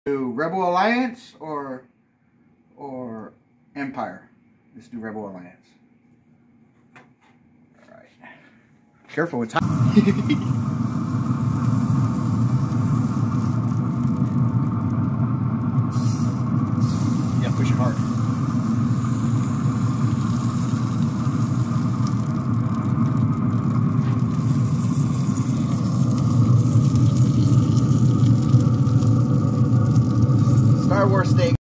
Do Rebel Alliance or Empire? Let's do Rebel Alliance. All right. Careful with time. Yeah, push it hard. Star Wars steak.